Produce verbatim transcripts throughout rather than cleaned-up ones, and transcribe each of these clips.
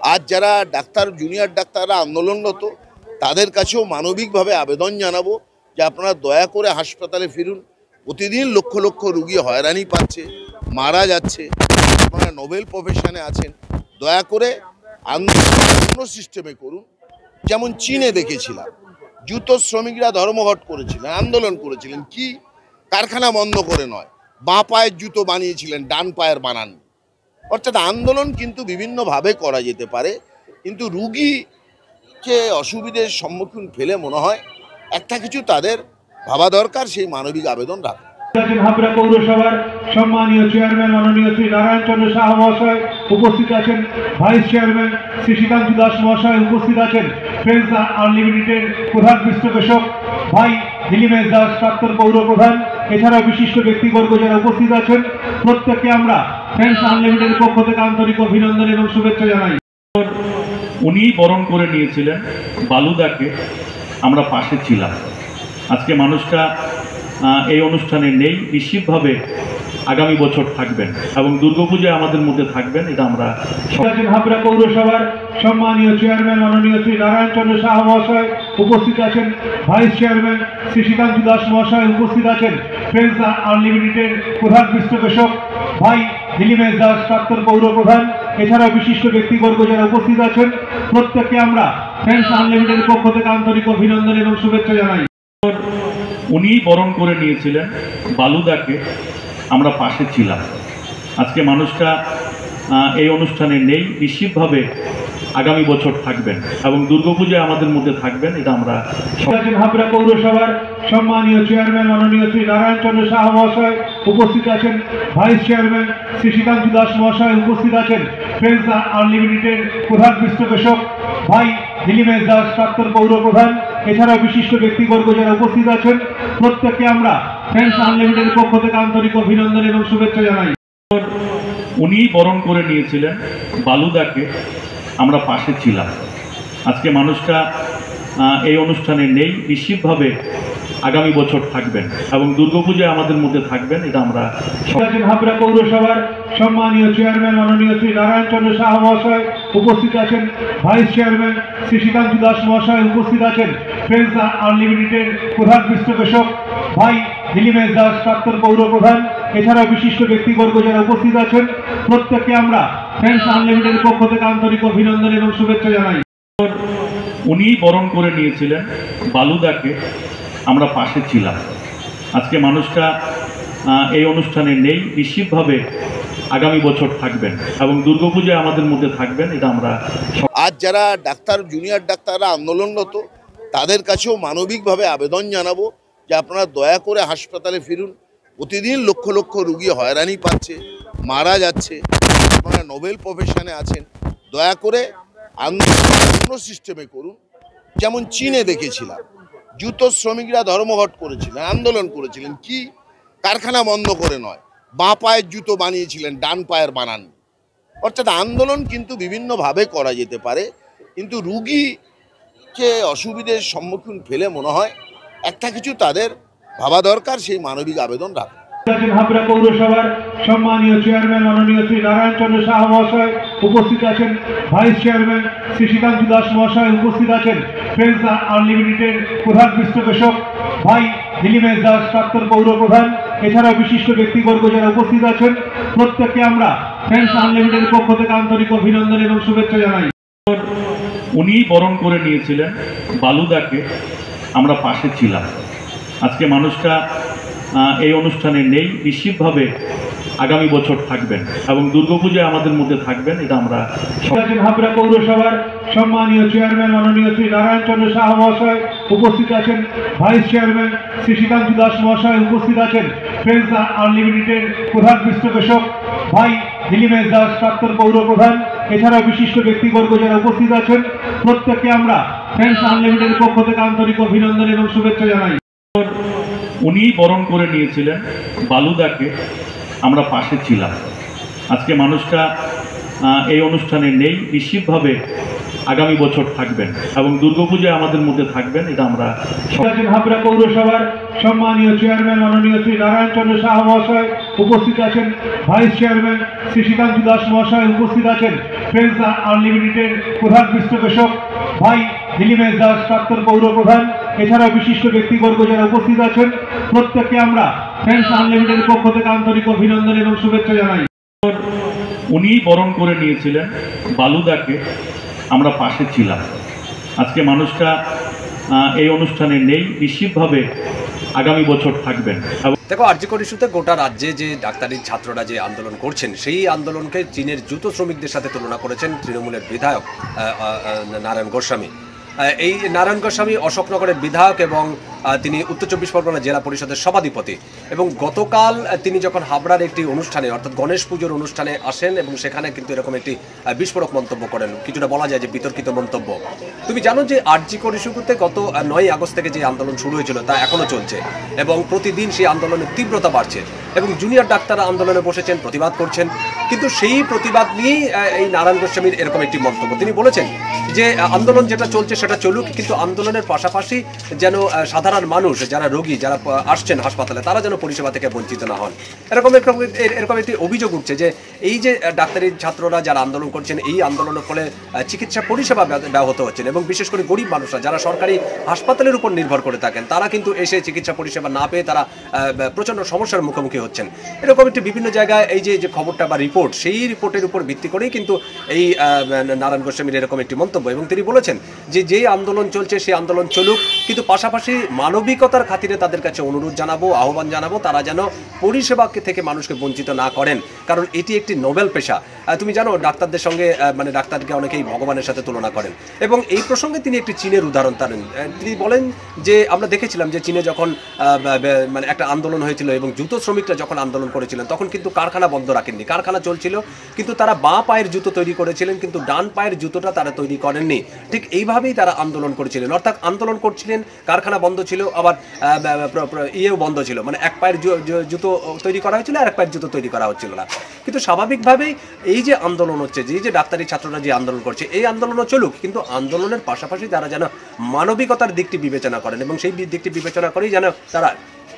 আজ যারা doctor junior ডাক্তাররা আন্দোলনরত তাদের কাছেও মানবিকভাবে আবেদন জানাবো যে আপনারা দয়া করে হাসপাতালে ফিরুন। প্রতিদিন লক্ষ লক্ষ রুগী হয়রানি পাচ্ছে, মারা যাচ্ছে। আপনারা নোবেল প্রফেশনে আছেন, দয়া করে আন্দোলন অন্য সিস্টেমে করুন। যেমন চীনে দেখেছিলাম জুতো শ্রমিকরা ধর্মঘট করেছিলেন, আন্দোলন করেছিলেন, কি কারখানা বন্ধ করে নয়, বাঁ পায়ের জুতো বানিয়েছিলেন, ডান পায়ের বানান। অর্থাৎ আন্দোলন কিন্তু বিভিন্নভাবে করা যেতে পারে, কিন্তু রুগীকে অসুবিধার সম্মুখীন ফেলে মনে হয় একটা কিছু তাদের ভাবা দরকার, সেই মানবিক আবেদন রাখা। হাবড়া পৌরসভার সম্মানীয় চেয়ারম্যান মাননীয় শ্রী নারায়ণ চন্দ্র সাহা মহাশয় উপস্থিত আছেন, ভাইস চেয়ারম্যান শ্রী শ্রীকান্ত দাস মহাশয় উপস্থিত আছেন, ফ্রেন্ডস আনলিমিটেডের প্রধান পৃষ্ঠপোষক ভাই দিলীপেশ দাস প্রাক্তন পৌর প্রধান, এছাড়াও বিশিষ্ট ব্যক্তিবর্গ যারা উপস্থিত আছেন, প্রত্যেককে আমরা ফ্রেন্ডস আনলিমিটেডের পক্ষ থেকে আন্তরিক অভিনন্দন এবং শুভেচ্ছা জানাই। উনি বরণ করে নিয়েছিলেন বালুদাকে, আমরা পাশে ছিলাম। আজকে মানুষটা এই অনুষ্ঠানে নেই, নিশ্চিতভাবে আগামী বছর থাকবেন এবং দুর্গাপূজায় আমাদের মধ্যে থাকবেন, এটা আমরা। হাবড়া পৌরসভার সম্মানীয় চেয়ারম্যান মাননীয় শ্রী নারায়ণ চন্দ্র সাহা মহাশয় উপস্থিত আছেন, ভাইস চেয়ারম্যান শ্রী শ্রীকান্ত দাস মহাশয় উপস্থিত আছেন, ফ্রেন্ডস আনলিমিটেডের প্রধান পৃষ্ঠপোষক ভাই দিলীপেশ দাস প্রাক্তন পৌর প্রধান, এছাড়াও বিশিষ্ট ব্যক্তিবর্গ যারা উপস্থিত আছেন, প্রত্যেককে আমরা ফ্রেন্ডস আনলিমিটেডের পক্ষ থেকে আন্তরিক অভিনন্দন এবং শুভেচ্ছা জানাই। উনি বরণ করে নিয়েছিলেন বালুদাকে, আমরা পাশে ছিলাম। আজকে মানুষটা এই অনুষ্ঠানে নেই, নিশ্চিতভাবে আগামী বছর থাকবেন এবং দুর্গাপূজায় আমাদের মধ্যে থাকবেন, এটা আমরা। হাবড়া পৌরসভার সম্মানীয় চেয়ারম্যান মাননীয় শ্রী নারায়ণ চন্দ্র সাহা মহাশয় উপস্থিত আছেন, ভাইস চেয়ারম্যান শ্রী শ্রীকান্ত দাস মহাশয় উপস্থিত আছেন, ফ্রেন্ডস আনলিমিটেডের প্রধান পৃষ্ঠপোষক ভাই দিলীপেশ দাস প্রাক্তন পৌর প্রধান, এছাড়াও বিশিষ্ট ব্যক্তিবর্গ যারা উপস্থিত আছেন, প্রত্যেককে আমরা ফ্রেন্ডস আনলিমিটেডের পক্ষ থেকে আন্তরিক অভিনন্দন এবং শুভেচ্ছা জানাই। উনি বরণ করে নিয়েছিলেন বালুদাকে, আমরা পাশে ছিলাম। আজকে মানুষটা এই অনুষ্ঠানে নেই, নিশ্চিতভাবে আগামী বছর থাকবেন এবং দুর্গাপূজায় আমাদের মধ্যে থাকবেন, এটা আমরা। হাবড়া পৌরসভার সম্মানীয় চেয়ারম্যান মাননীয় শ্রী নারায়ণ চন্দ্র সাহা মহাশয় উপস্থিত আছেন, ভাইস চেয়ারম্যান শ্রী শ্রীকান্ত দাস মহাশয় উপস্থিত আছেন, ফ্রেন্ডস আনলিমিটেডের প্রধান পৃষ্ঠপোষক ভাই দিলীপেশ দাস প্রাক্তন পৌর প্রধান, এছাড়াও বিশিষ্ট ব্যক্তিবর্গ যারা উপস্থিত আছেন, প্রত্যেককে আমরা ফ্রেন্ডস আনলিমিটেডের পক্ষ থেকে আন্তরিক অভিনন্দন এবং শুভেচ্ছা জানাই। উনি বরণ করে নিয়েছিলেন বালুদাকে, আমরা পাশে ছিলাম। আজকে মানুষটা এই অনুষ্ঠানে নেই, নিশ্চিতভাবে আগামী বছর থাকবেন এবং দুর্গাপূজায় আমাদের মধ্যে থাকবেন, এটা আমরা। আজ যারা ডাক্তার জুনিয়র ডাক্তাররা আন্দোলনরত তাদের কাছেও মানবিকভাবে আবেদন জানাবো যে আপনারা দয়া করে হাসপাতালে ফিরুন। প্রতিদিন লক্ষ লক্ষ রুগী হয়রানি পাচ্ছে, মারা যাচ্ছে। আপনারা নোবেল প্রফেশনে আছেন, দয়া করে আন্দোলন অন্য সিস্টেমে করুন। যেমন চীনে দেখেছিলাম জুতো শ্রমিকরা ধর্মঘট করেছিলেন, আন্দোলন করেছিলেন, কি কারখানা বন্ধ করে নয়, বাঁ পায়ের জুতো বানিয়েছিলেন, ডান পায়ের বানান। অর্থাৎ আন্দোলন কিন্তু বিভিন্নভাবে করা যেতে পারে, কিন্তু রুগীকে অসুবিধার সম্মুখীন ফেলে মনে হয় একটা কিছু তাদের ভাবা দরকার, সেই মানবিক আবেদন রাখা। হাবড়া পৌরসভার সম্মানীয় চেয়ারম্যান মাননীয় শ্রী নারায়ণ চন্দ্র সাহা মহাশয় উপস্থিত আছেন, ভাইস চেয়ারম্যান শ্রী শ্রীকান্ত দাস মহাশয় উপস্থিত আছেন, ফ্রেন্ডস আনলিমিটেডের প্রধান পৃষ্ঠপোষক ভাই দিলীপেশ দাস প্রাক্তন পৌর প্রধান, এছাড়াও বিশিষ্ট ব্যক্তিবর্গ যারা উপস্থিত আছেন, প্রত্যেককে আমরা ফ্রেন্ডস আনলিমিটেডের পক্ষ থেকে আন্তরিক অভিনন্দন এবং শুভেচ্ছা জানাই। উনি বরণ করে নিয়েছিলেন বালুদাকে, আমরা পাশে ছিলাম। আজকে মানুষটা এই অনুষ্ঠানে নেই, নিশ্চিতভাবে আগামী বছর থাকবেন এবং দুর্গাপূজায় আমাদের মধ্যে থাকবেন, এটা আমরা। হাবড়া পৌরসভার সম্মানীয় চেয়ারম্যান মাননীয় শ্রী নারায়ণ চন্দ্র সাহা মহাশয় উপস্থিত আছেন, ভাইস চেয়ারম্যান শ্রী শ্রীকান্ত দাস মহাশয় উপস্থিত আছেন, ফ্রেন্ডস আনলিমিটেডের প্রধান পৃষ্ঠপোষক ভাই দিলীপেশ দাস প্রাক্তন পৌর প্রধান, এছাড়াও বিশিষ্ট ব্যক্তিবর্গ যারা উপস্থিত আছেন, প্রত্যেককে আমরা ফ্রেন্ডস আনলিমিটেডের পক্ষ থেকে আন্তরিক অভিনন্দন এবং শুভেচ্ছা জানাই। উনি বরণ করে নিয়েছিলেন বালুদাকে, আমরা পাশে ছিলাম। আজকে মানুষটা এই অনুষ্ঠানে নেই, নিশ্চিতভাবে আগামী বছর থাকবেন এবং দুর্গাপূজায় আমাদের মধ্যে থাকবেন, এটা আমরা আছেন হাবড়া পৌরসভার সম্মানীয় চেয়ারম্যান মাননীয় শ্রী নারায়ণ চন্দ্র সাহা মহাশয়, উপস্থিত আছেন ভাইস চেয়ারম্যান শ্রী শীতাংশু দাস মহাশয়, উপস্থিত আছেন ফ্রেন্ডস আনলিমিটেডের প্রধান পৃষ্ঠপোষক ভাই নীলিমেশ দাস প্রাক্তন পৌর প্রধান, এছাড়াও বিশিষ্ট ব্যক্তিবর্গ যারা উপস্থিত আছেন, প্রত্যেককে আমরা ফ্রেন্ডস আনলিমিটেডের পক্ষ থেকে আন্তরিক অভিনন্দন এবং শুভেচ্ছা জানাই। উনি বরণ করে নিয়েছিলেন বালুদাকে, আমরা পাশে ছিলাম। আজকে মানুষটা এই অনুষ্ঠানে নেই, নিশ্চিতভাবে আগামী বছর থাকবেন। দেখো, আরজি কর ইস্যুতে গোটা রাজ্যে যে ডাক্তারি ছাত্ররা যে আন্দোলন করছেন, সেই আন্দোলনকে চীনের জুতো শ্রমিকদের সাথে তুলনা করেছেন তৃণমূলের বিধায়ক নারায়ণ গোস্বামী। এই নারায়ণ গোস্বামী অশোকনগরের বিধায়ক এবং তিনি উত্তর চব্বিশ পরগনা জেলা পরিষদের সভাধিপতি। এবং গতকাল তিনি যখন হাবড়ার একটি অনুষ্ঠানে অর্থাৎ গণেশ পুজোর অনুষ্ঠানে আসেন এবং সেখানে কিন্তু এরকম একটি বিস্ফোরক মন্তব্য করেন, কিছুটা বলা যায় যে বিতর্কিত মন্তব্য। তুমি জানো যে আরজি কর ইস্যুতে গত নয় আগস্ট থেকে যে আন্দোলন শুরু হয়েছিল তা এখনও চলছে এবং প্রতিদিন সেই আন্দোলনের তীব্রতা বাড়ছে এবং জুনিয়র ডাক্তাররা আন্দোলনে বসেছেন, প্রতিবাদ করছেন। কিন্তু সেই প্রতিবাদ নিয়েই এই নারায়ণ গোস্বামীর এরকম একটি মন্তব্য। তিনি বলেছেন যে আন্দোলন যেটা চলছে সেটা চলুক, কিন্তু আন্দোলনের পাশাপাশি যেন সাধারণ মানুষ যারা রোগী যারা আসছেন হাসপাতালে তারা যেন পরিষেবা থেকে বঞ্চিত না হন। এরকম এরকম একটি অভিযোগ উঠছে যে এই যে ডাক্তারি ছাত্ররা যারা আন্দোলন করছেন, এই আন্দোলনের ফলে চিকিৎসা পরিষেবা ব্যাহত হচ্ছেন এবং বিশেষ করে গরিব মানুষরা যারা সরকারি হাসপাতালের উপর নির্ভর করে থাকেন তারা কিন্তু এসে চিকিৎসা পরিষেবা না পেয়ে তারা প্রচণ্ড সমস্যার মুখোমুখি হচ্ছেন। এরকম একটি বিভিন্ন জায়গায় এই যে খবরটা বা রিপোর্ট, সেই রিপোর্টের উপর ভিত্তি করেই কিন্তু এই নারায়ণ গোস্বামীর এরকম একটি মন্তব্য। এবং তিনি বলেছেন যে যে আন্দোলন চলছে সেই আন্দোলন চলুক, কিন্তু পাশাপাশি মানবিকতার খাতিরে তাদের কাছে অনুরোধ জানাবো, আহ্বান জানাবো তারা যেন পরিষেবা থেকে মানুষকে বঞ্চিত না করেন, কারণ এটি একটি নোবেল পেশা। তুমি জানো ডাক্তারদের সঙ্গে মানে ডাক্তারকে অনেকেই ভগবানের সাথে তুলনা করেন এবং এই প্রসঙ্গে তিনি একটি চীনের উদাহরণ টানেন। তিনি বলেন যে আমরা দেখেছিলাম যে চীনে যখন মানে একটা আন্দোলন হয়েছিল এবং জুতো শ্রমিকরা যখন আন্দোলন করেছিলেন তখন কিন্তু কারখানা বন্ধ রাখেননি, কারখানা চলছিল, কিন্তু তারা বাঁ পায়ের জুতো তৈরি করেছিলেন কিন্তু ডান পায়ের জুতোটা তারা তৈরি করেননি। ঠিক এইভাবেই তারা আন্দোলন করেছিলেন, অর্থাৎ আন্দোলন করছিলেন, কারখানা বন্ধ ছিল, আবার ইয়েও বন্ধ ছিল, মানে এক পায়ের জুতো তৈরি করা হয়েছিল আর এক পায়ের জুতো তৈরি করা হচ্ছিল না। কিন্তু স্বাভাবিকভাবেই এই যে আন্দোলন হচ্ছে, যে যে ডাক্তারি ছাত্ররা যে আন্দোলন করছে, এই আন্দোলনও চলুক, কিন্তু আন্দোলনের পাশাপাশি তারা যেন মানবিকতার দিকটি বিবেচনা করেন এবং সেই দিকটি বিবেচনা করেই যেন তারা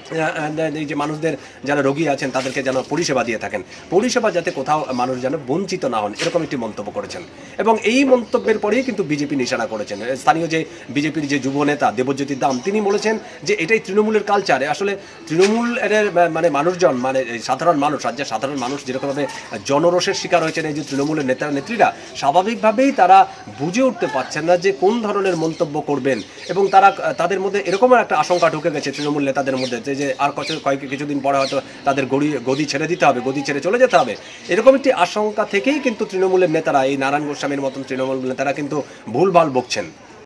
এই যে মানুষদের যারা রোগী আছেন তাদেরকে যেন পরিষেবা দিয়ে থাকেন, পরিষেবা যাতে কোথাও মানুষ যেন বঞ্চিত না হন, এরকম একটি মন্তব্য করেছেন। এবং এই মন্তব্যের পরেই কিন্তু বিজেপি নিশানা করেছেন। স্থানীয় যে বিজেপির যে যুব নেতা দেবজ্যোতি দাম তিনি বলেছেন যে এটাই তৃণমূলের কালচারে। আসলে তৃণমূলের মানে মানুষজন মানে সাধারণ মানুষ, রাজ্যের সাধারণ মানুষ যেরকমভাবে জনরোষের শিকার হয়েছেন এই যে তৃণমূলের নেতা নেত্রীরা, স্বাভাবিকভাবেই তারা বুঝে উঠতে পারছেন না যে কোন ধরনের মন্তব্য করবেন এবং তারা তাদের মধ্যে এরকম একটা আশঙ্কা ঢুকে গেছে তৃণমূল নেতাদের মধ্যে যে আর কয়েক কিছুদিন পরে হয়তো তাদের গড়ি গদি ছেড়ে দিতে হবে, গদি ছেড়ে চলে যেতে হবে। এরকম একটি আশঙ্কা থেকেই কিন্তু তৃণমূলের নেতারা, এই নারায়ণ গোস্বামীর মতন তৃণমূল নেতারা কিন্তু ভুলভাল বকছেন।